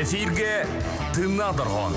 Эфирге тыңнадырған.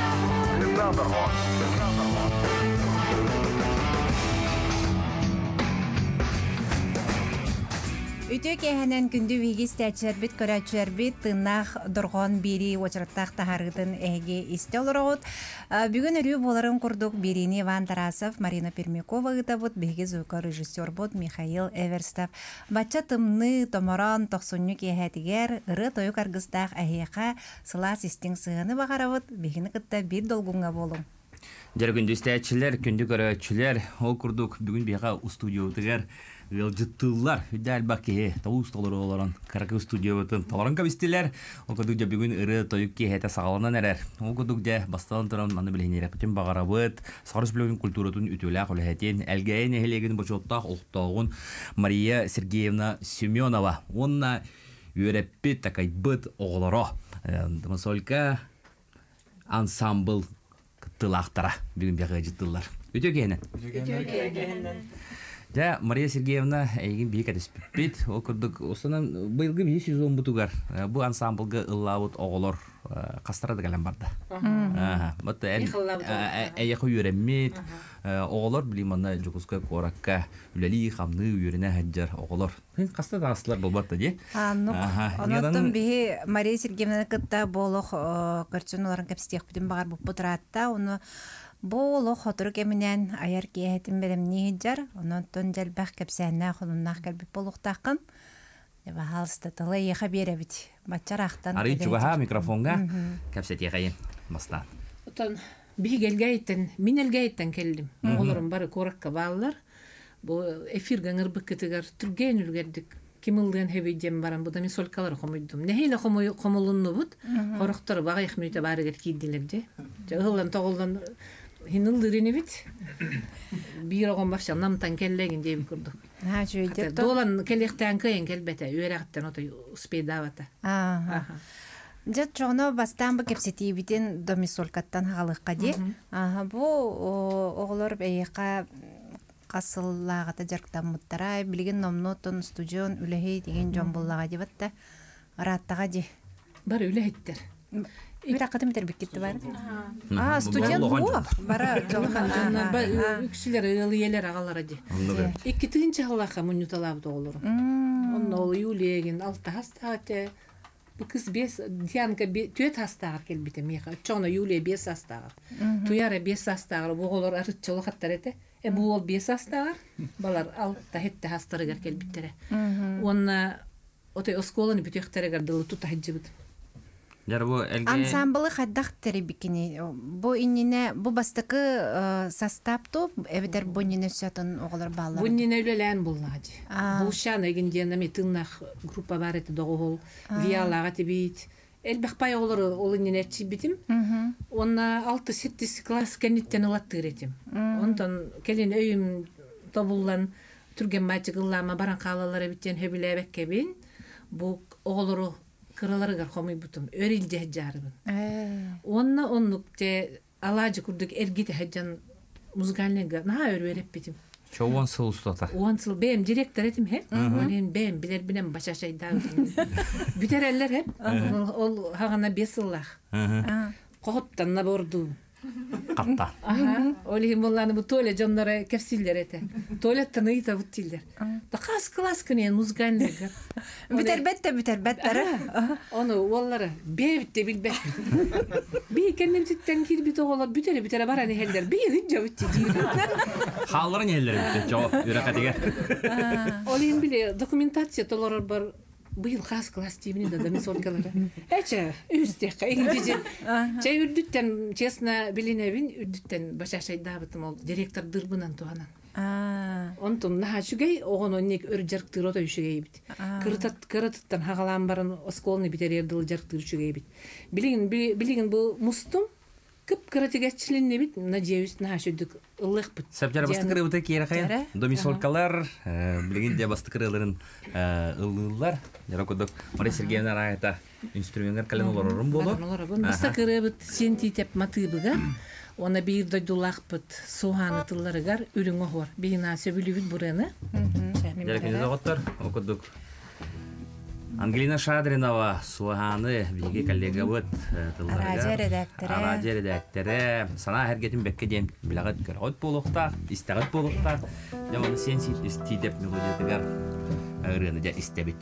Үтөк әһәнән күндү вигис тәчәрбит көрәчәрбит тыннах доргон бири очраттах тахарытын әге истелорот. Бүгін өрү боларын курдук Бирини Иван Тарасов, Марина Пермякова гытабыт беге звука режиссер бот Михаил Эверстов. Бача тымны томоран тохсуннук әһәтигер ыры тойу каргыстах әһәка сыла систин сыгыны багарабыт бегини кытта бир долгунга болум. Жаргүндү истәчилер, күндү көрәчилер, ол курдук бүгүн бега студиотыгар Жыттылар, үдәл баке, тауыз толыры оларын, қарақы студиоватын таларын кабистелер, ол күдік де бүгін ұры тойып кейхеті сағалынан әрер. Ол күдік де басталын тұран маны білейнері бүтін бағарабыт, Сарыс білігін культуратын үтілі қолығатын, әлгәйін әхелеген бұчоттақ ұлықтауын Мария Сергеевна Семенова. Онна үйереппі такайбыт оғылары. Мысолка ансамбл күттілақтара бүгін беға жыттылар. Үтеу кейінен? Да, Мария Сергеевна эгин бийик адеспит. Ол курдук осынан быйылгы бии сезон бутугар. Бу ансамблга ыллабыт оголор кастарады калан барда. Вот эяхы үйренмит. Оголор билим аны жукуска коракка үлели хамны үйрене хаджар оголор. Каста дагыслар болбатты ди. Онотон бии Мария Сергеевна кытта болох көрчөнөлөрүн кепстек бүтүн багар бупутратта. Уну Бо хотур кеминен аяр киетин беремни жар, онон жалбах кепсәннә хулуннах калбип болуктакын. Деба халста тылы яха беребит. Бачарахтан. Ары чуга микрофонга кепсәт ягайын бастан. Отон би келгәйтен, мин элгәйтен келдим. Олорым бары коракка баллар. Бу эфиргә ңырбыккытыгар түргән үлгәрдик. Кимилден хебидем барам бу да мен солкалар хомойдум. Нехиле хомолунну бут. Хорохтор бага ихмите барыгыр кийдилерди. Жагылдан тоголдан Хинылдырыны бит. Бир огон башка намтан келлеген деп көрдүк. Ha жүйдө. Долан келектен кайын келбете, үйрәктен отой успейдавата. Жат жоно бастан бу кепсети битен домисолкаттан халыкка ди. Бу оглор бейка касыллагата жарктан муттара билген номнотон студион үлехей деген жон буллага дибатта. Араттага ди. Бар үлехеттер. Биракатым тербиккетти бар. Студент бу. Бара жолган үксүлөр ылыелер агалар ди. 2-нче халака мунуталап долор. Онно юлеген алты хастагы. Бу кыз 5 Дианка 4 хастагы келбите меха. Чона юле 5 хастагы. Туяра 5 хастагы буголор арытчылык хаттар эте. Бу ол 5 хастагы. Балар алты хетте хастарыгар келбиттере. Онна отой осколаны бүтөктөрөгөр дылы тута хажыбыт. Ансамблы хаддах теребикини. Бу иннине бу бастыкы составту эбидер буннине сөтөн оголор баллар. Буннине үлелен буллади. Бу шан эгинден ми тыннах группа бар эти догол виалага тибит. Элбахпай оголор ол иннине чибитим. Онна 6-7 класс кенниттен улаттыр этим. Онтон келин өйүм тобуллан түрген мачыгыллама баран калалар биттен хөбүлөбек кебин. Бу оголору кыраларыгар хомой бутум өрил жахжарыбын. Онна оннук те алажы курдук эргите хаджан музыкальныйга на өрөөреп битим. Човон сыл устата. Уансыл бем директор этим хеп. Онен бем билер билем башашайда. Бүтереллер хеп. Ол хагана 5 сыллах. Кохоттан борду. Катта. Олим болланы бу туалет жоннора кепсиллер эте. Туалеттен ыйта буттилдер. Да кас класс кенен музыкальныйга. Бүтербеттер. Оны оллары бебитте билбе. Би кенем титтен кирбит оголор бүтере бараны хелдер. Би хыджа битти дир. Халларын хелдер жоо үракатыга. Олим биле документация толорор бар. Быйыл хас класс тибини да мен солкалары. Эче үстек кайгыжы. Чей үрдүттен честно билинебин үрдүттен башашайда бытым ол директор дырбынан туганан. Онтум наха шугей огоно нек өр жарктыр ото шугей бит. Кырыттан хагалан барын осколны битерер дыл жарктыр шугей бит. Билигин бу мустум кып кыратыгаччилинне бит. Надеюсь, наха шудук ылык бит. Саптар бастыкыры быта киеракай. Домисолкалар, билигин де бастыкырыларын ылылар. Яракодок Мария Сергеевна райта инструменттер каленолорун болу. Бастыкыры бит сентитеп матыбыга. Ona bir de dolakpıt soğanı tıllarıgar ürün var. Bir nasi bülübül buranı. Gerekli zagatlar okuduk. Ангелина Шадринова суаханы биги коллега вот радио редакторы сана хергетин бекке дем билагат көрөт болукта истагат болукта жаман сен истидеп мелодиятыгар ырыны да истебит.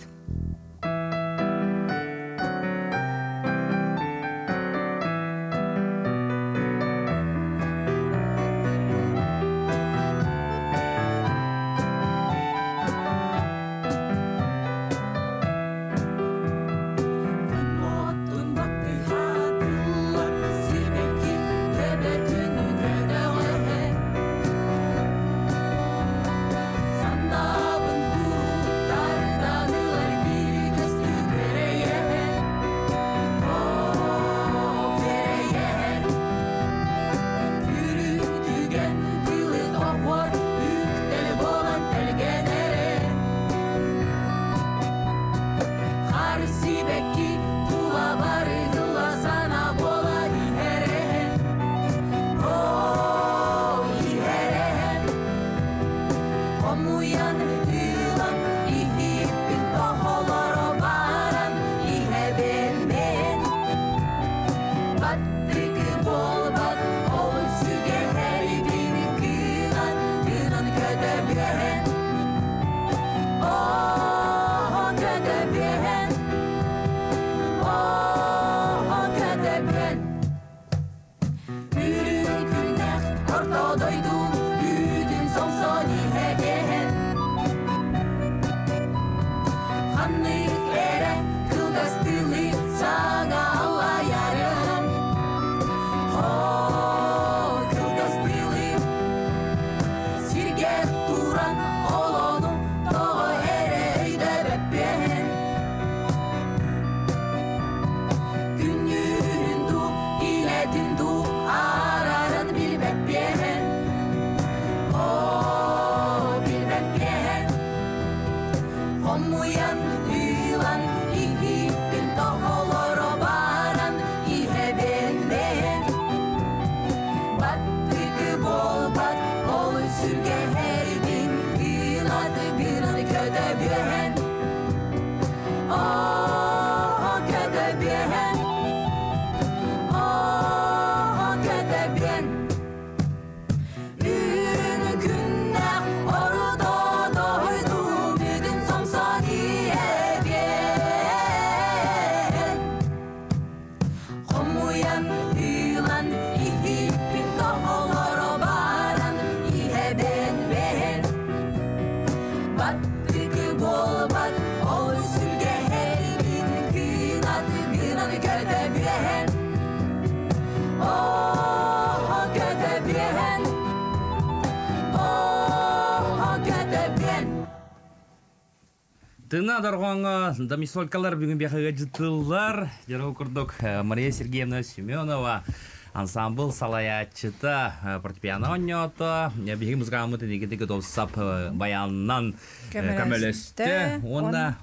Тына даргонга дамисолкалар бүгүн бияга жытылар. Жара окурдук Мария Сергеевна Семенова ансамбл салаячыта фортепиано ойното. Биги музыкамы тегидеги долсап баяннан камелесте. Онда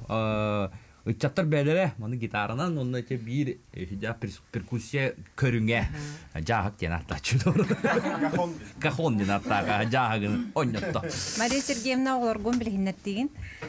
Учаттар бәлере, моны гитаранан, онна те бир перкуссия көрүңе жаак ден аттачылар. Кахон ден аттага жаагын ойнотто. Мария Сергеевна олоргон билгиннеттигин.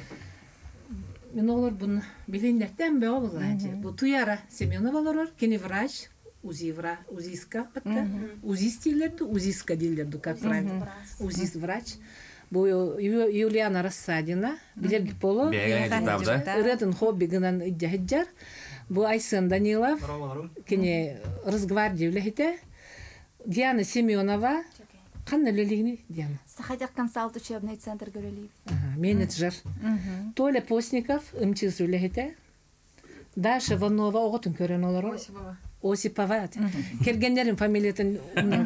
Мен олар бұны білейіндерден бе олар. Бұл Туяра Семенова олар, кені врач, узиска бітті. Узист дейлерді, узиска дейлерді, как правильно. Узист врач. Бұл Юлиана Рассадина, білергі полу. Үретін хобби гынан иддяхиджар. Бұл Айсын Данилов, кені разгвардия үләхіте. Диана Семенова. Қанна лөлігіне, Диана? Сахадяк консалт учебный центр göreliği. Менеджер. Толя Постников, МЧС үләхіте. Даша Ванова, оғытын көрен олар. Осипова. Кергендерін фамилиятын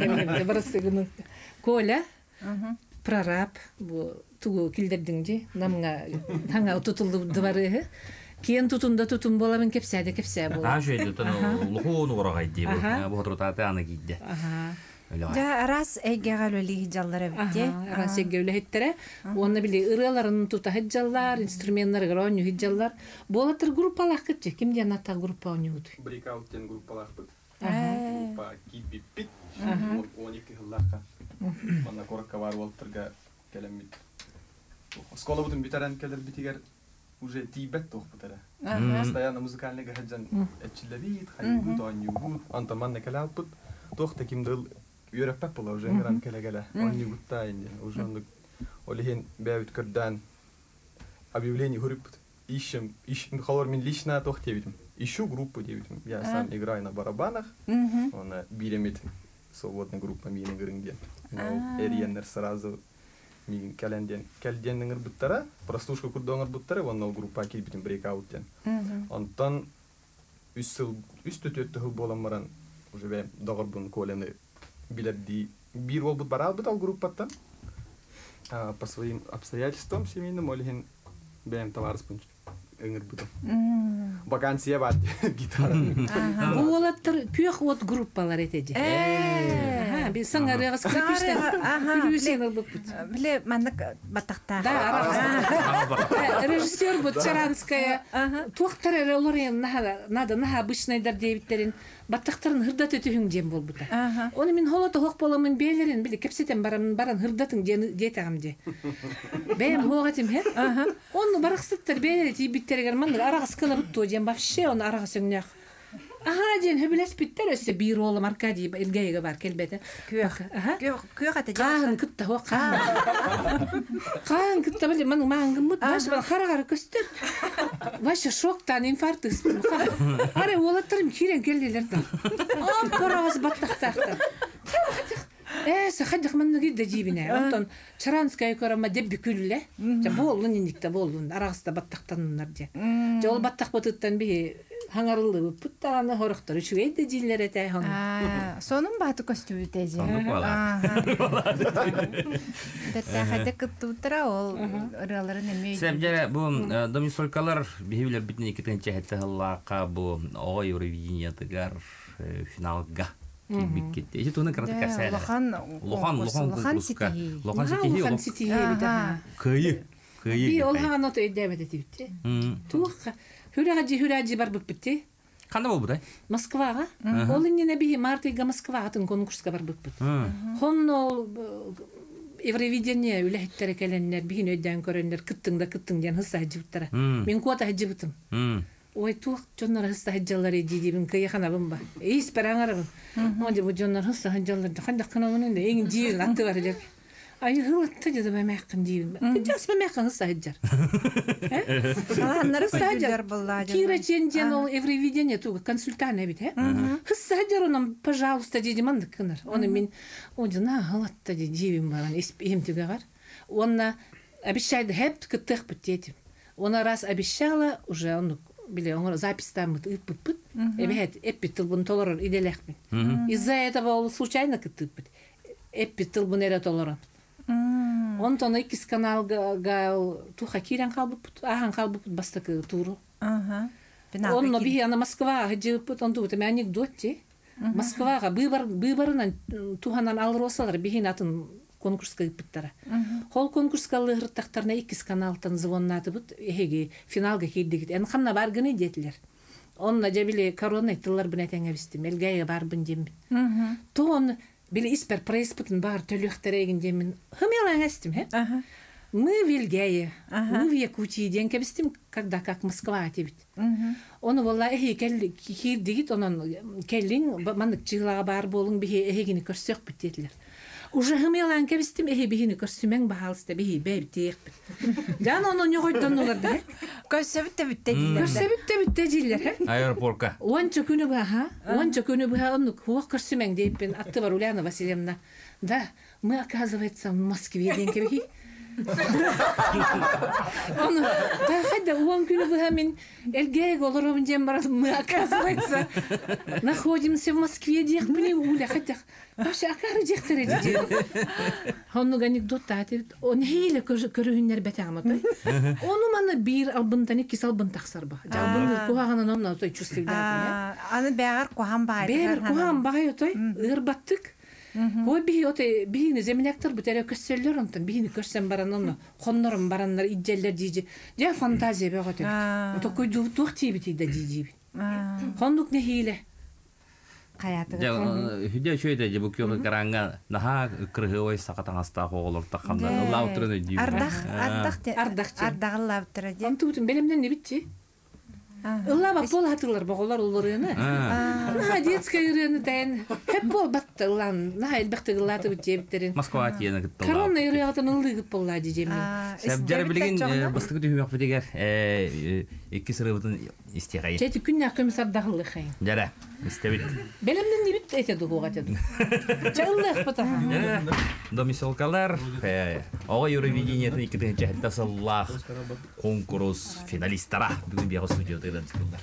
Коля, прораб, тугу килдердің же, намға тұтылды дывары. Кейін тұтында тұтын боламын кепсе болады. Жөйді, лұқуын орағайды, бұл тұртаты аны кейді. Да раз эгега лөлиги жаллары бите. Раз эгега лөлиги оны биле ыраларын тута хаджаллар, инструменттер гроню хаджаллар. Болатыр группалар кетче. Кимден ата группа ойнуйду? Брикаутен группалар бит. Группа киби пит. 12 жылларга. Мана коракка бар болтырга келемит. Школа бутун битаран келер битигер уже тибет тох бутара. Постоянно музыкальный гаджан эчилебит, хайбут, анюбут, антаман некалапут. Тох таким дыл юраппа была уже гран келегала. Анюбут тайне. Уже он олихин бэвит кырдан объявление групп. Ищем холор min лично тох девятым. Ищу группу девятым. Я сам играю на барабанах. Он биремит свободная группа мини гринген. Но эрьенер сразу ми календен буттара, простушка курдоңор буттара, оннол группа килбитин брейкауттен. Онтан үстө төттө хыл боламаран уже бе догорбун колены билерди бир болбут баралбыт ал группаттан. По своим обстоятельствам семейным олихин бэм товарыспын өңір бұдым. Вакансия бар гитара. Бұл олаттыр күйек от группалар етеді. Біз саңарығыз крепіштен күрюсенер бұд. Біле, маннық баттақта. Режиссер бұд Чаранская. Туақтар әрі олар нада обычнайдар дейбіттерін баттақтарын хырдат өтігін дем бол бұда. Оны мен холаты хоқ боламын бейлерін білі кепсетен баран хырдатын дейтағым де. Бәйім хоғатым хе? Оны барақсыттар бейлері тейбіттерігер маңыр арағыз қылы бұтты дем бақшы, оны арағыз өңнеқ. Ден хөбілес біттер өсі бір олым Аркадий үлгейгі бар келбеті. Күйек әті Қағын күтті хоқ, қағын күтті білі, мұның маңын мұт, башы бал қара-қара көстір. Башы шоқтан инфаркты ұспын. Ары олаттырым керен келделерді. Қорағыз баттақтақтан. Қадық мұны күйді дейбіне. Онтан Чаранская көріма деббі күлілі. Болуын ендікті болуын. Арағызда баттақтанынлар де. Ол баттақ бұтыттан бей хаңарылы пұттағаны хорықтар. Үшігейді дейлер әтәй хаңы. Сонын баты көстүбі тәзі. Дәттәқәді күттіптіра ол ұраларын әмей. Сәбдері бұл домисолкалар бейбілер бітіне кеткен чәхетті ғыллақа бұл оғай Евровидениятығар финалға. Эти туны кратка сәлі. Лохан ситихи. Лохан ситихи біді. Кайы. Би олғаған оты өйдәмеді дейбітті. Туыққа. Хүрәжі бар бұп бітті. Қанда бол бұдай? Москваға. Ол иннене би мартыйға Москваға тың конкурсқа бар бұп бітті. Хон ол Евровидение үләхеттері кәленлер, бігін өйдән көрінлер, кіттің-ден хысса хәджі бұттара. Мен куата хәджі бұттым. Ой, туық жонлар хысса хәджалары дейдейбін, кайықанабын ба. Эйс параңарабын. Онде бұл жонлар хысса хәджаларды, қандақ қынауының да еңін дейін атты бар жер. Ай, ғылатты деді бәй мәққын дейбін. Жас бәй мәққын хысса хәджар. Хысса хәджар бұлла. Кира чен ол Евровидение туға консультан әбіт, хысса хәджар онам, пожалуйста, дейді мандық кынар. Оны мен, онде на ғылатты дейбін баран, емтігі бар. Онна обещайды хәпті күттіқ бұт дейдім. Она раз обещала, уже он били он запись там ыппыт. Эбет эппитл бун толорор иделехмин. Из-за этого он случайно кытыппыт. Эппитл бун эре толорон. Он то на икис канал гал туха кирен калбыппыт, ахан калбыппыт бастакы туру. Он но би ана Москва хыжыппыт, он тубыт мен анекдотти. Москвага быбарынан туханан алросалар бихин атын конкурска ыппыттара. Хол конкурска лыгырттактарына икис каналтан звоннаты бут, эге финалга кийдигит. Эн ханна баргыны детилер. Онна жабили корона айтылар бин этеңе бистим. Элгайга барбын дембин. Тон били испер прейспытын бар төлөктөрегин демин. Хымелан эстим, Мы в Ильгее, мы в Якутии, день кебистим, когда как Москва тибит. Он валла кийдигит, он келлин, мандык чыгылага бар болуң бихи эгини көрсөк биттелер. Уже хымелан кебистим бихини көрсөмөң баалысты бихи бебитек. Жан оны нёгойдон оларды. Көрсөбүттө бүтте дилер. Аэропортка. Ончо күнү бага, он хуак көрсөмөң дейппен атты бар Ульяна Васильевна. Да, мы, оказывается, в Москве день кебихи. Он, да, хотя он күнү бага мен элгеге олором дем бар, мы, оказывается, находимся в Москве дейппен Уля, хотя вообще акары дехтер эди. Он анекдот айтып, он хейле көрүүнөр бетаматы. Ону мана бир албындан эки албын таксар ба. Жалбын куаганан онна той чувствовал. Аны бягар куган бай. Бер куган бай той, ырбаттык. Ой бихини земляктар бутере көссөллөр онтан бихини көрсөм баран онно хоннорум барандар идделер дийди. Жа фантазия бөгөтөк. Токой дух тибити да дийди. Хондук не хейле. каятыгы. Хүдэ шөйдө же бу күйө караңга наха кыргыбай сакатан аста коголор такканда лаутрын ди. Ардагылаптыр де. Антутун белемден не битти? Ылла бап бол хатылар боголар улурыны. На детская ирыны тайын. Хеп бол батты ылан. На элбекте гылаты битебтерин. Москва тиене гыттыл. Корона ирыятын ылдыгып болла дижеми. Сәбдәр билген бастыгы дүймәк битегәр. Икки сырыбытын истигай. Жети күннәк комиссар дагылы хәй. Дәре. Истебит. Белемден не бит әйтә дугыга тәдү. Чаллах бата. Домисолкалар. Ага Евровидениятын 2-нче тасаллах конкурс финалисттара бүген бия студияда җырлар.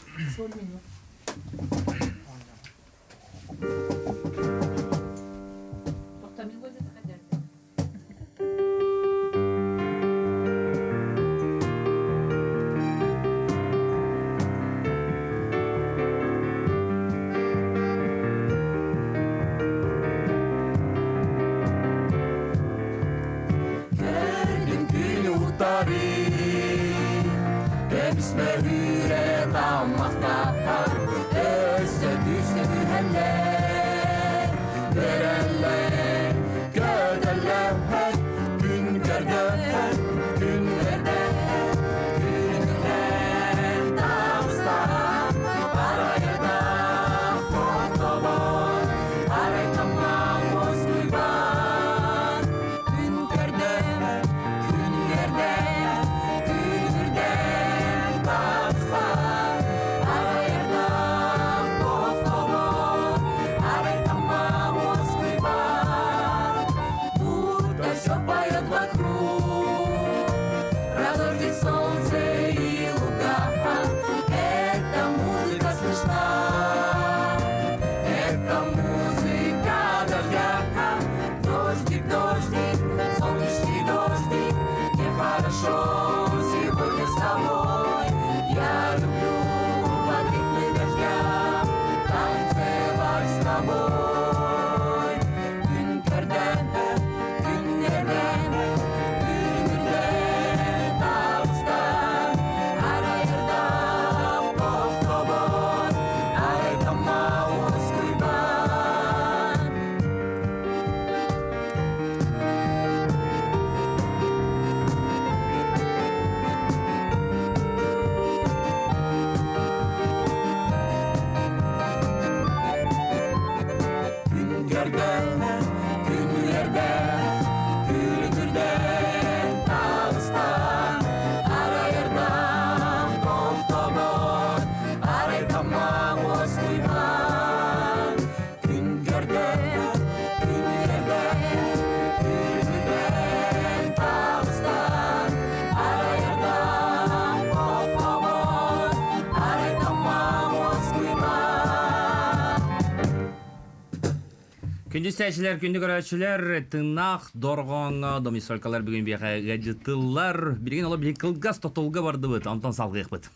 Күндүстәчләр, күндү көрәчләр, тынак, доргонга, домисолкалар бүген бияга гаджеттылар. Билген ола билек кылгас тотолга барды бит, антон салгыйк бит.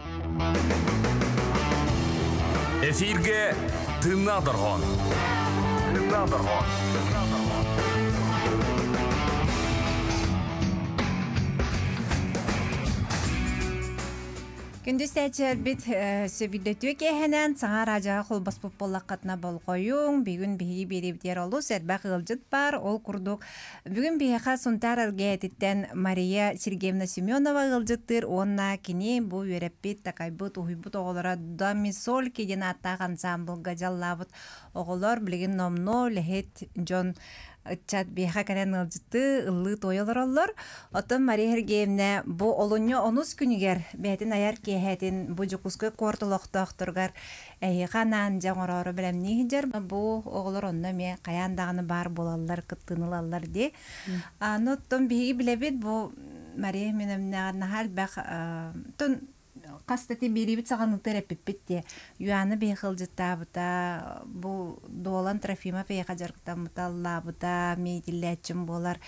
Эфирге тына доргон. Күндүс тәчер бит сөбүлдөтү кехенен саңа радиоға холбас боллаққатына болғойың. Бүгін бігі беребдер олу сәрбәқ ғылжыт бар. Ол күрдік. Бүгін біғаға сұнтар әргәйеттен Мария Сергеевна Семенова ғылжыттыр. Онна кені бұ өреппет, тақайбыт, ұхайбыт оғылара домисол кеден аттаған замбылға жаллабыт. Оғылар білген номно ләхет жон чат биха канан ылжыты ыллы тоялар оллар. Отон Мария Сергеевна бу олоньо онус күнігер бәтін аяр кехетін бу жукускы кортылықтақтыргар әйіғанан жаңырары білем нейгер. Бу оғылар онна ме қаяндағыны бар болалар, кыттынылалар де. Оттон биги білебет бу Мария Сергеевна нахал бәқ тон қастаты беребет сағаны терапеппет де. Юаны бейхылжыта бұта, бұл дуолан Трофима бейха жарғыта мұталла бұта, мейділләтчім болар.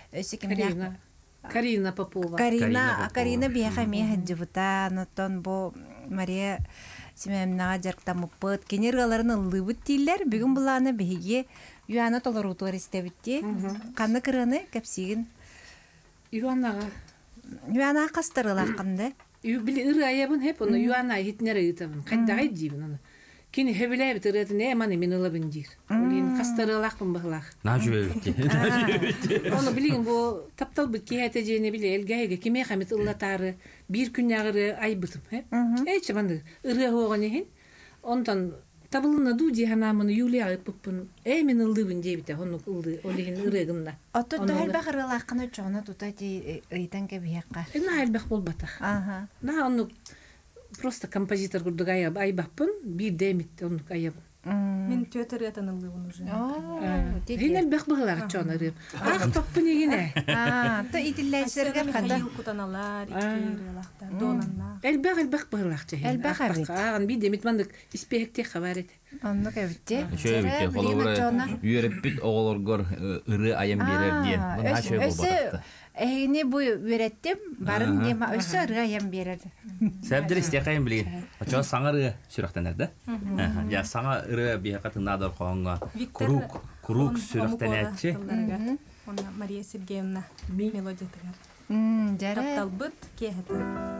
Карина Попова. Карина бейха мейхаджы бұта, нотон бұл Мария Семеновнаға жарғыта мұппыт. Кенергаларын ұллыбыт дейлер, бүгін бұланы бейге юаны толар ұтуар істебіт де. Қаны кырыны кәпсеген? Юанаға. Юанаға қастырылар қанды? Били ыры аябын хеп, оны юана хитнер ыйтабын. Кайдагай дибин оны. Кини хебиле битирет не маны минула биндир. Олин кастарылак бахлах. На жөбөт. Оны билген бу таптал бит кияте жене биле элгеге киме хамит ыллатары бир күннягыры айбытым, эч банды ыры хогоне хин. Ондан табылына дуди ханамын Юлия айппын. Мен ылдыбын дебите, оны ылды олин ырыгында. Отто дәл бахырылакны чона тутати ыйтан кебиякка. На элбах болбатах. Ага. На оны просто композитор курдук айбаппын, бир демит оны айып. Мен төтөр ятанылды уже. Хин элбах баглар чона рып. Ах топпын егине. Та идилләшергә кандай Кутаналар, икелактар, донанна. Элбах багларчы. Элбах абит. Ан бир демит мандык испехте хабарет. Анны кебитте. Шөбөт холовра үйрөппүт оголоргор ыры айым берер диен. Мына шөбө болбатты. Эйне бу үйрәттем, барын дема өсө райым берер. Сәбдер истекайым билген. Ача саңары сүрәктәнәрдә. Я саңа ыры бихакатын надыр коңга. Круг сүрәктәнәче. Она Мария Сергеевна мелодия тагар. Жара. Тапталбыт кехете.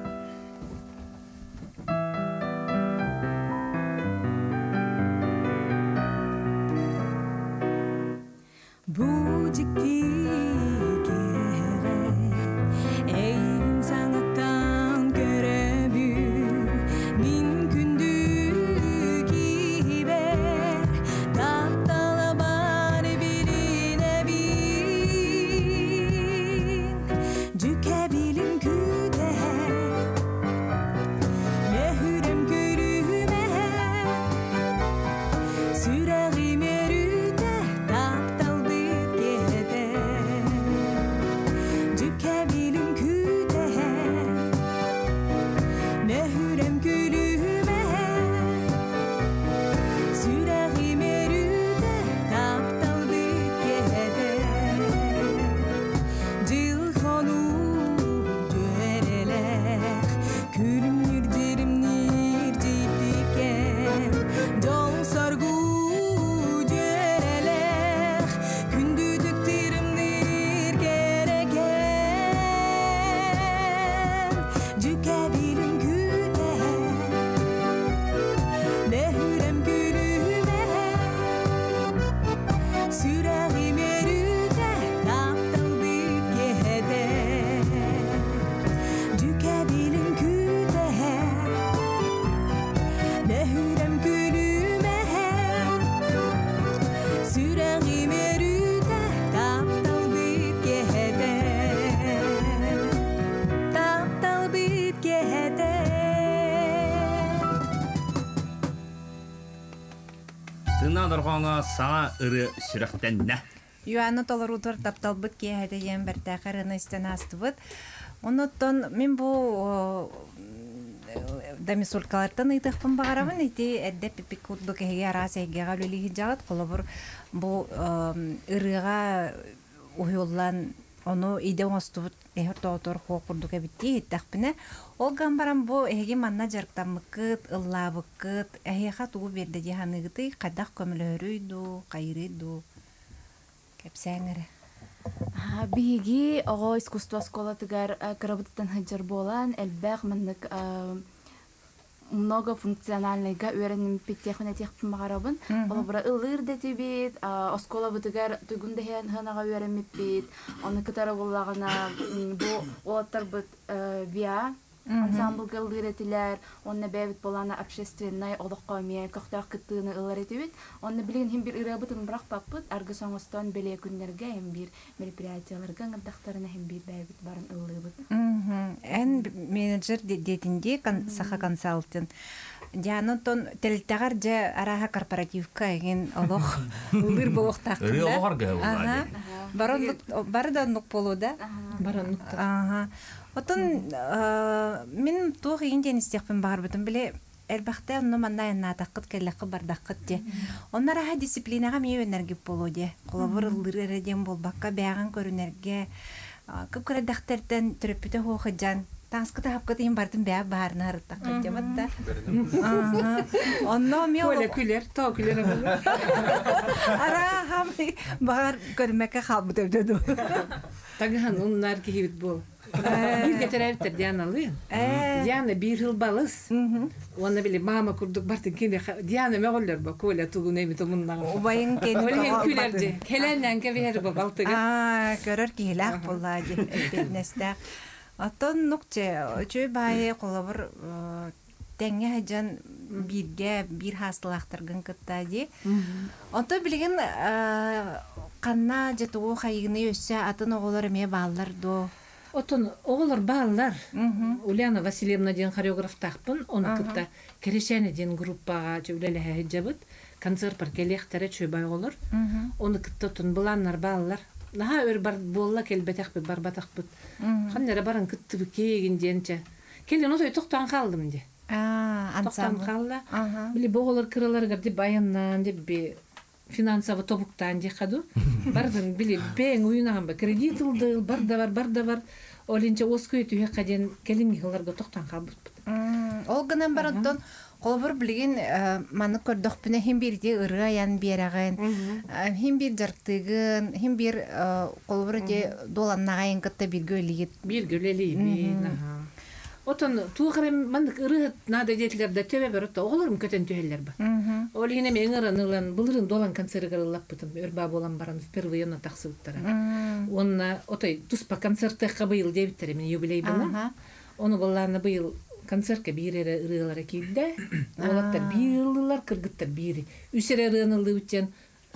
Bu ciddi Надыр коңга саңа ыры сүрәктәнә. Юаны толорутор тапталбыт кияде ем бертәхәрне истен астыбыт. Оннан мен бу дамисулкалардан ыйтыппын багарабын ити әддә пипик курдук һәгә расәгә галүли җагат колобыр бу ырыга уйоллан onu ide ostut ehtotor hokurduk ebiti taqpine o gambaram bo ege manna jartamıkıt ıllabıkıt eheha tuğu berde jahanıgıtı qadak kömülörüydü qayırıydı kepsengere Биги ого искусство школа тигар карабыттан хаджар болан элбэг маннык многофункциональныйга үйреним питтехуна техпин магарабын. Ол бара ылыр детибит, оскола бутыгар тугунда ханага үйренмип бит. Оны кытара боллагана бу олаттар бут виа ансамблга ылыретилер, онна бэбит болана общественный одоккомия кохтак кыттыны ылыретибит. Онна билген хим бир ырабытын брак паппыт, аргы соңостон беле күннерге хим бир мероприятияларга гандактарына хим бир бэбит барын ылыбыт. En менеджер детинде саха консалтинг. Жанотон телтагар же араха корпоративка ген олох ылыр болохтак. Олохарга улады. Барда нук полуда. Баран. Ага. Отон мен тух инден истехпен бар бутун биле элбахта но манна таққыт келлақы бардаққыт де. Оннара ха дисциплинаға мие өнерге болуде. Колобыр ылыр эреден болбаққа бәган көрүнерге Күпкірі дақтардан түріппіті хоқыджан. Таңсқыты хапқыты ең бардың бәі барына арыттаққа жаматта. Онно мен Көйле күлер, тау күлер. Ара хам бағар көрмәкі қалбы дөбдөді. Тағыған онлар кейбіт бұл. Bir getirevdir Diana'lı. Diana bir yıl balız. Ona bile mama kurduk bartın kine Diana meğoller bak öyle tuğun evi tuğundan. Ubayın kendi Öyle külerdi. Helenden ke bir bak altıgı. Görür ki hilak bulladı. Bitnesde. Atan nokta. Çöy bayi kolabır denge hacan bir hastalıktırgın kıttadı. Ondan bilgin kanna jatuğu hayını össe atın oğulları meye bağlar do. Otun oğullar bağlar. Ulyana Vasilyevna diyen koreograf takpın. Onu kıtta Kereşene diyen gruppağa çöylele hecabıt. Konser parkelektere çöy bay olur. Onu kıtta otun bulanlar bağlar. Naha ör bar bolla kelbetek bir barbatak bit. Kanlara baran kıttı bir kegin diyence. Kelin otoy toktan kaldım diye. Toktan kaldı. Bili boğulur kırılır gardi bayandan diye bir finansavı topuktan diye kadu. Bardan bili ben uyunağım ba kredit aldı barda var. Olince oskoy tüye kadın kelin yıllarga toktan kaldı. Olganan baranton kolbur bilgin manı kördük bine hem bir de ırıyan beragın. Hem bir jartygın, hem bir kolbur de dolannagayın kıtta bir göliyet. Bir göleli. Oton tuğrem mandık ırıt nada detlerde töbe berot oğlurum köten tüheller ba. Ol yine men ıranılan bulurun dolan kanseri garılap bıtım. Örba bolan baran впервые на таксыттара. Onna otay tuspa konsertte kabıyıl diye bitere men юбилей bana. Onu bollarına bu yıl konserke bir yere ırılara kilde. Olatlar bir yıllar kırgıttar biri. Üsere ırınıldığı için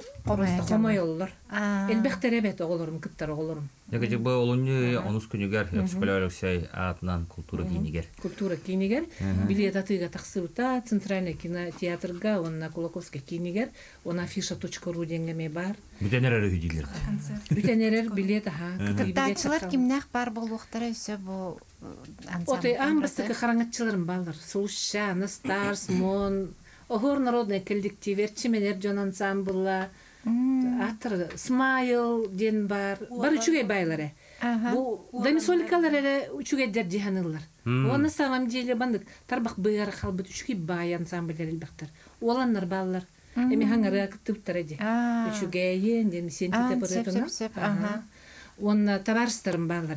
Komay yollar. Elbette evet oğlurum kıttar oğlurum. Yakıcı bu olunca onus günüger, psikolojik şey atlan kultura kiniger. Kultura kiniger. Bilet atıga taksıbıta Центральный кинотеатрга, onna Kulakovska kiniger, ona afisha.ru dengeme bar. Bütünler hüdiler. Bütünler bilet ha. Kıttatçılar kimler bar boluqtara üse bu ansambl. Otay ambastıkı karangatçılarım ballar. Слушай, Stars, Mon, Ohor Народный коллектив, Erçimener Jon ansamblla. Atır Smile den bar. Bar üçüge bayları. Bu demisolikalar üçüge der cihanırlar. Onu samam diye bandık. Tarbak bayar kalbet üçüge bay ansambller elbette. Olanlar ballar. Emi hangara kıtıptırıcı. Üçüge yen den sentite parıtına. Onu tabarstarım ballar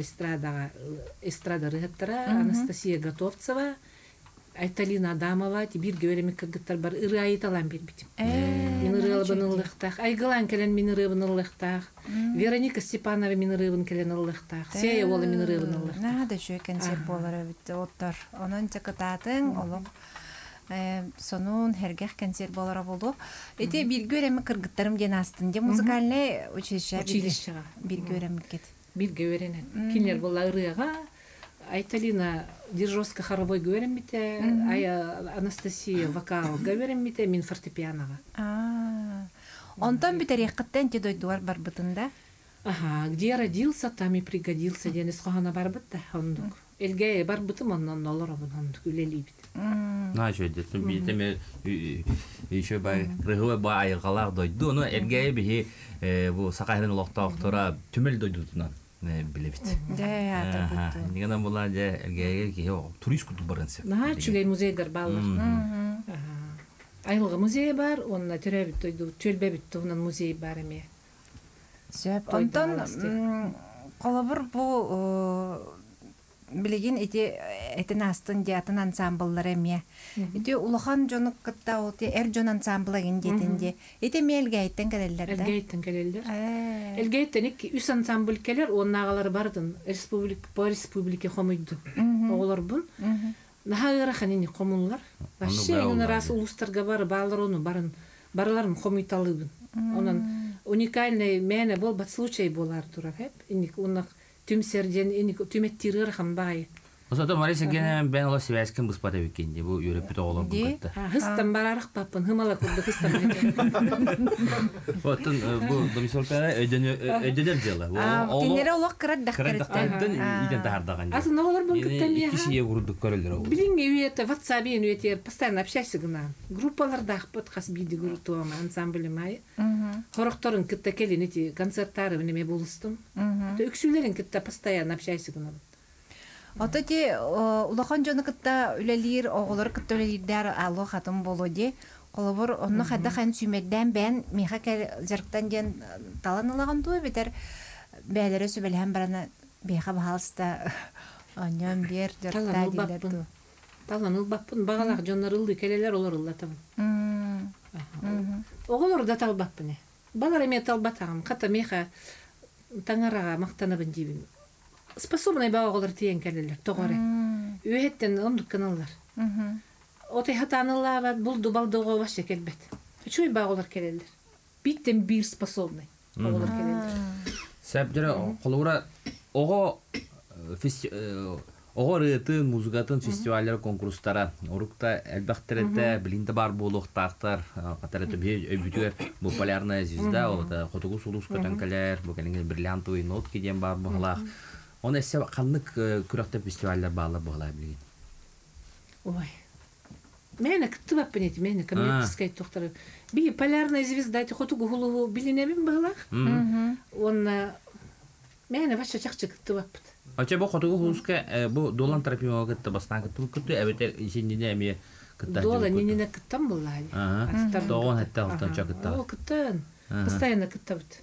estrada rıhtıra. Анастасия Готовцева. Айталина Адамова, тибир гөремек кыгыттар бар, ыры айталан бир битим. Мен ырыбын ыллыктак, Айгылан келен мен ырыбын ыллыктак, Вероника Степанова мен ырыбын келен ыллыктак, Сея ола мен ырыбын ыллыктак. Нада жö концерт болар битти оттар. Онун чакытатын олук сонун хергех концерт болар болду. Эти бир гөремек кыргыттарым ден астын, де музыкальный училище бир гөремек кет. Бир гөренен. Кинер болла ырыга Айталина Держовска хоровой говорим бите, Анастасия вокал говорим бите, мин фортепианоға. Онтан битер яқыттан те дойдуар бар бытында? Ага, где родился, там и пригодился, денес қоғана бар бітті, ондық. Элге бар бытым, оннан олар ондық, үлелей бит. Na şöyle bir еще бай рыгы бай айгалар дойду, но элге бихи bu сакайрын улактаактара түмел дойдутунан. Билебит. Да, я так. Нигана була же элге ки турист куту барынсы. На чугай музейдер баллар. Айылғы музей бар, онна төрөбүт дойду, төлбөбүт тугунан музей бар эме. Сөп, онтон колобур бу билеген этин астын жатын ансамбллар эме. Эти улахан жонук кытта олти жон ансамбла гендетинде. Эти мелгейттен келелер да. Элгейттен келелер. Элгейттен үс ансамбль келер, оннагалар бардын. По республике хомойду. Оголор бун. Нахагыра ханини комунлар. Вообще раз улустарга бар, балар ону барларын хомойталыбын. Онан уникальный мене бол бат случай болар турар хеп. Иник унак Tümserden tümettirir hambay. O zaman Marisa gene ben ola Sivas'ın bu spata weekend'i bu yörepte olan bu katta. Hıstan bararak papın hımala kurdu hıstan. Otun bu domisolkara ödeder diyorlar. Tinere olak kırat daktarıdan iden tahardagan. Aslında olur bu kıttan ya. İkisiye vurduk körülür. Bilin üyete WhatsApp'ın üyete постоянно общайся гына. Группаларда подкаст биди группа ансамбль май. Хорохторун кытта келин эти концерттары неме болустум. Өксүлөрүн кытта постоянно общайся гына. Ототи улахан жону кытта үлелир, оголор кытта үлелирдер алло хатын болоди. Колобор онно хадда хан сүмедден бен миха жарктан ден таланылаган туй бетер бәлере сөбелһәм барана Беха бахалста оньон бер жорта дилер. Талан ылбаппын, бағалақ жоннар ылды келелер олар ыллатамын. Оғылыр да талбаппын. Балар еме талбатағым, қата меха таңараға мақтанабын дейбін. Способный бағалар тиен келелер, тоғары. Үйеттен ондық каналар. Отай хатанылла бұлды балдыға башы келбет. Чуй бағалар келелер. Биттен бир способный бағалар келелер. Сәп жара қолуыра оғы рыты музыкатын фестивалер конкурстара орукта әлбәқтеретті білінді бар болуқтақтар қатареті өбітігер бұл полярная звезда қотығу сұлус көтінкілер бұл кәліңіз бриллиантовый нот кеден бар бұғылақ оны әсі қанлық күріқті фестивалер бағалар бұғылай білген. Ой, мәні күтті баппын еті, мәні коммерческай тоқтары. Бей полярная звезда әті қотығу ғылығы білінебін бұғылақ. Оны мәні баша чақчы күтті баппын. Ача бу хотугу хузка бу долан терапия гытты бастан гытты күттү эбетер ишиндине эме кытта. Дола ненене кыттан буллай. Доон хатта алтан чакытта. О кыттан. Постоянно кыттабыт.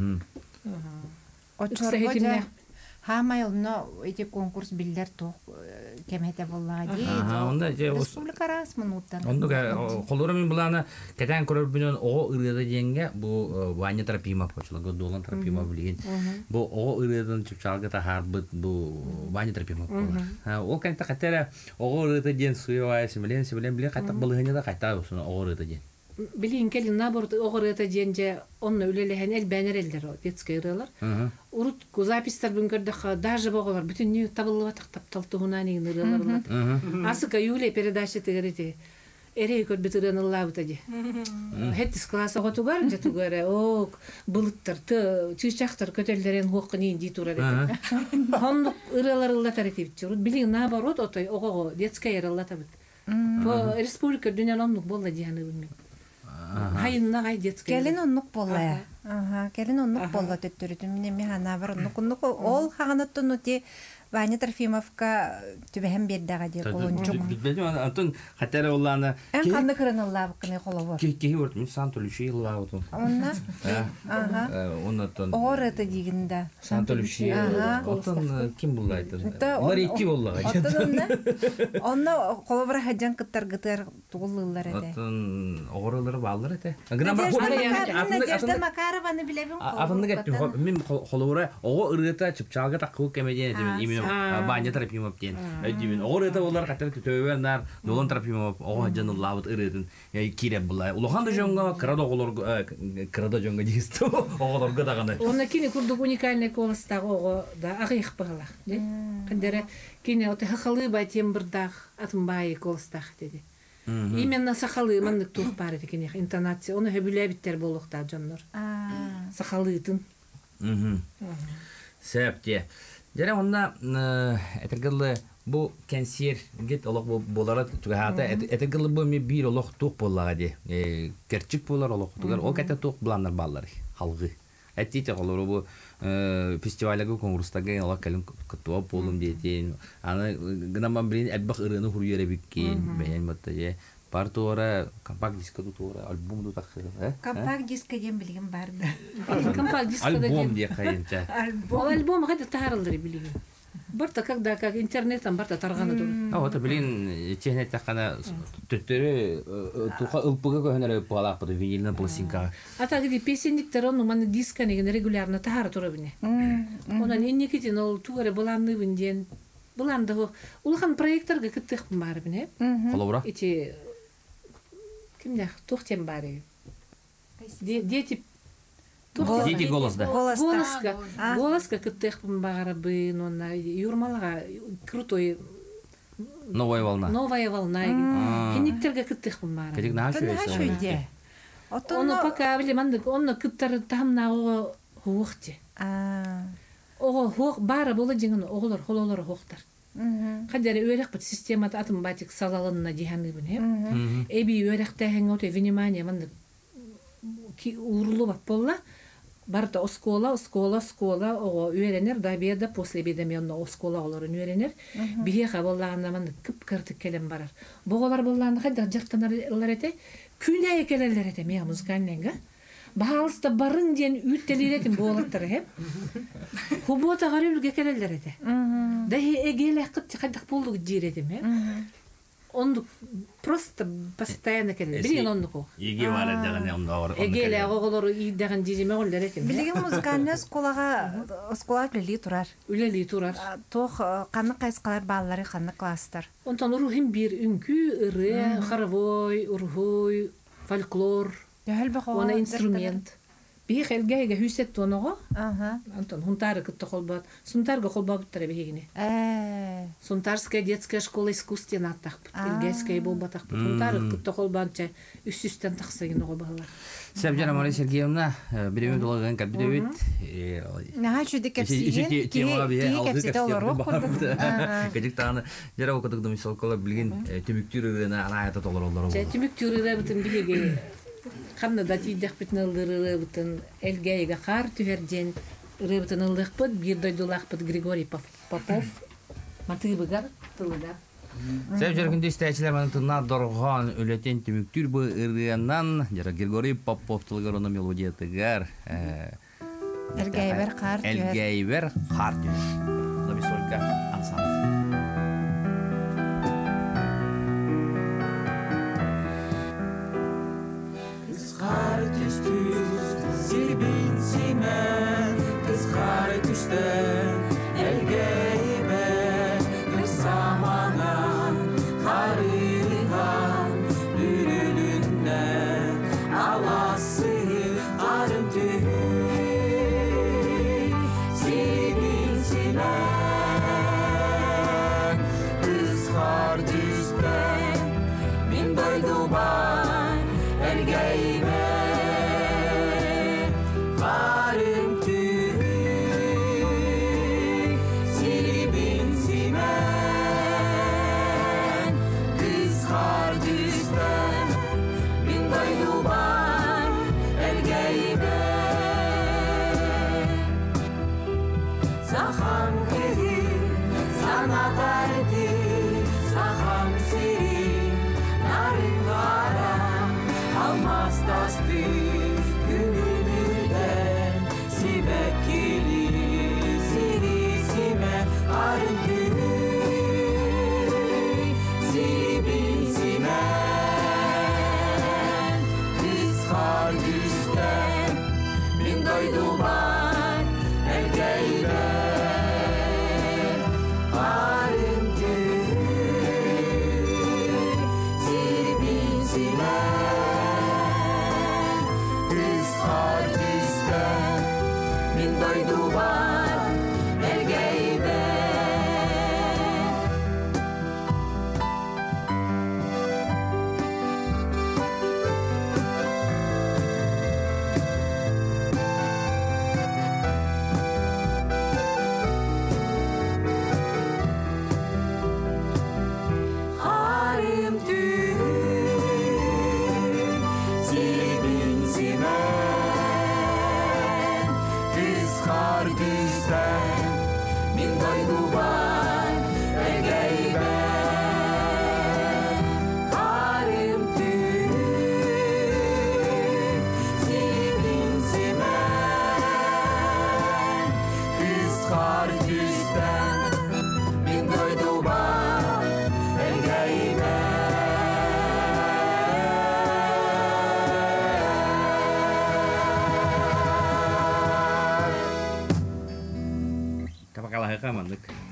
Очорго хамайылно эти конкурс билдер тоқ кемете буллади. Онда же республика расмын уттан. Онда колору мен буланы кетен көрөр бүнөн ого ырыда деңге бу ваня терапия почулго долан терапия билген. Бу ого ырыдан чыпчалга та харбыт бу ваня терапия болду. Ол канта катера ого ырыда ден суйвай симлен биле катак булыгыны да кайта болсун ого ырыда ден. Билин келин наборт ого ырыда денже онны үлелеген эл бәнерелдер детский ырылар. Урут запистер бүнгөрдө даже боголар бүтүн не табылып атактап талтугуна неген ырылар. Асыка юле передача тегерите. Эре көр битирен лабытади. Хеттис класса готугар жатугара о булыттар ты чычактар көтөлдөрен хоккын ди турар. Хондук ырылар ыллатарып чурут. Билин наоборот отой ого детский ырылатабыт. По республика дүйнөн ондук болду дияны билмейм. Хайынна гай детский. Келин оннук болла. Келин оннук болла төттөрүтүм. Мен хана бар оннук ол хаганаттын оти Ваня Трофимовка түбәһәм бердәгә ди колончук. Битбәдем антон хәтәре улланы. Эн канны кырыныллар кыны коловор. Ки вурт мин Сантолючи илва отон. Онна. Оннан. Орыты дигендә. Сантолючи. Отон ким булайды? Олар икки буллага. Онна коловор хаҗан кыттар гытар тугыллар иде. Отон орылары баллар иде. Гына бар Надежда Макарованы билебин. Апынны гәттем. Мин коловора ого ырыта чыпчалга такуу кемеден именно баня терапия моптен. Димин орыта болар катар төбөннәр долон терапия моп ого җанны лавыт ырытын. Кире булай. Улганда җонга кырада җонга дигесте. Оголорга даганы. Оны кине курдук уникальный колыстагы ого да агыйк багала. Кандере кине оты хахалы байтем бирдах атмбай колыстак деди. Именно сахалы мандык тух бар эди кине интонация. Оны хөбүләбиттер болукта җоннор. Сахалытын. Сәпте. Жара онна этергеле бу кансер гет олог болара тугата этергеле бу ми бир олог тук боллага ди. Керчик болар олог тугар ол ката тук буланнар баллар халгы. Әттите колору бу фестивальга конкурстага олог калын кытуа болум дейтин. Аны гынаман билин әббак ырыны хуруяре биккен. Мен маттаже партора компакт дискы тутора альбом ду такыр. Компакт дискы дем билген барды. Компакт дискы да альбом ди кайынча. Альбом хәтта таралдыр билген. Барта когда как интернеттан барта тарганы ду. Вот билин чехне такана төттөрү тука ылпыга көһөнөр палак бу винилна пластинка. Ата гиди песенниктер оны маны дисканы регулярно тахар тура бине. Онан инникитин ол тугаре буланны бинден. Буланды улхан проекторга кыттык бар бине. Колобра. Эти кимдә тохтем бар. Дети Дети голос да. Голоска кыттык бар бин онна юрмалага крутой Новая волна. Новая волна. Киниктерге кыттык бар. Кедик нашу ете. Оны пока биле мандык онны кыттар тамна о хуухти. Ого хук бара болы жеңін оғылар, хололар хуқтар. Қадары өрек бұд системат атымбатик салалынна диханы біне. Эби өректі әңі өте внимание мандык урулу бап болла. Барта оскола, ого үйренер, да беда после бедеме онна оскола оларын үйренер. Бейеға боллағында мандык кіп кіртік келем барар. Боғалар боллағында қайда жақтанарлар әте, күлі әкелерлер әте мея музыкальненға. Баалыста барын ден үттелеретин болаттыр хеп. Хубота гарыбылга келелер эте. Да эгеле кыт кайдак болду жиретим хеп. Он просто постоянно келелер. Билген ондуку. Иге бар дегенде онда. Эгеле оголор ийдеген жижеме голлер этим. Билеген музыкальный скола билели турар. Үлели турар. Тох каны кайскалар баллары каны класстар. Онтан урухим бир үнкү, ыры, хоровой, урхуй, фольклор. Она инструмент. Бих элгейге хүсет тоного. Антон хунтары кытты холбат. Сунтарга холбат тара бигине. Сунтарская детская школа искусствен аттак. Элгейская болбатак. Хунтары кытты холбанча үс-үстен таксагын ого балар. Сәбҗана Мария Сергеевна, биреме долаган кабидебит. Наха чуди кепсиген. Кепсите олорок болду. Кежиктаны жара окудук мисал кола билген түмүктүрүнө анаята толоролдор. Түмүктүрүнө бутун биге Хамна дати дахпитнал дырыбытын элгейге кар түһерден рыбытын ылдыкпыт бир дойдулакпыт Григорий Попов матыбыгар тылыгар. Сәб жәргүндө истәчләр менен тына дорган өлетен түмүктүр бу ырыяннан жара Григорий Попов тылыгар оны мелодия тыгар. Элгейбер кар түһер. Элгейбер кар түһер. Новисолька ансамбль. Kızkar düştü, sirbin simen. Kızkar düştü, elgeybe. Bir zamana karıhan ürününden alası karım tühü. Sirbin simen. Kızkar düştü, min doydu bay elgeybe. Kapakalah ka mandık.